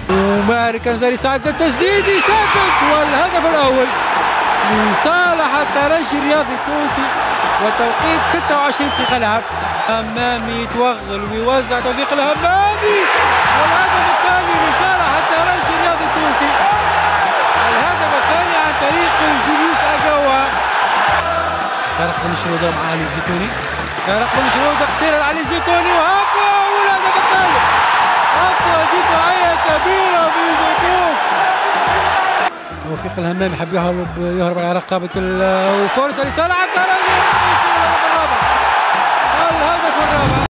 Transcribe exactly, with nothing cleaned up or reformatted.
وماهر كنزاري ساعد التسديد يسدد، والهدف الاول لصالح الترجي الرياضي التونسي وتوقيت ستة وعشرين دقيقة لعب. همامي يتوغل ويوزع توفيق الهمامي، والهدف الثاني لصالح الترجي الرياضي التونسي. الهدف الثاني عن طريق جوليوس أجاوا. طارق بن شرودة مع علي الزيتوني، طارق بن شرودة قصيرة علي الزيتوني وهبة، والهدف الثالث. هبة دفاعية كبيرة في زيتون. توفيق الهمامي حب يهرب يهرب على رقبة وفرصة لصالح الترجي الرابع. الهدف الرابع.